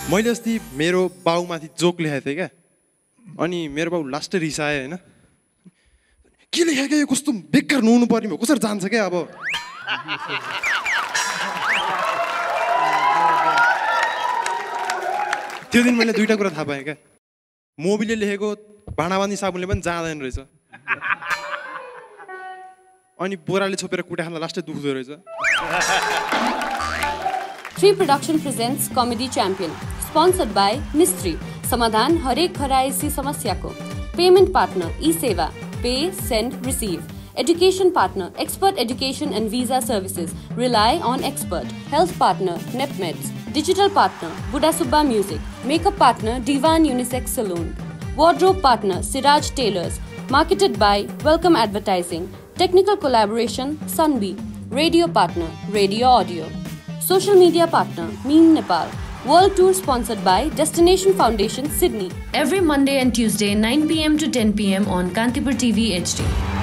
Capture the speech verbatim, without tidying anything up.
मैले अस्ति मेरो बाउमाथि जोक लेखेको थिएँ क्या अनि मेरो बाउ लास्टै रिसाए होइन के लेखेको यो कस्तो बेकार नुहाउनु पर्ने भयो कसरी जान्छ क्या अब त्यो दिन मैले दुईटा कुरा थाहा पाएँ क्या मोबीले लेखेको भाँडाबाँधी साबुनले पनि जाँदैन रहेछ अनि बोराले छोपेर कुटा खाँदा लास्टै दुख्दो रहेछ Three Production presents Comedy Champion, sponsored by Mistry. Samadhan हरेक घरायसी समस्याको. Payment partner E-Seva. Pay, send, receive. Education partner Expert Education and Visa Services. Rely on expert. Health partner NepMeds. Digital partner Buddha Subba Music. Makeup partner Divan Unisex Saloon. Wardrobe partner Siraj Tailors. Marketed by Welcome Advertising. Technical collaboration Sunbee. Radio partner Radio Audio. Social media partner Meme Nepal. World tour sponsored by Destination Foundation Sydney. Every Monday and Tuesday nine p m to ten p m on Kantipur T V H D.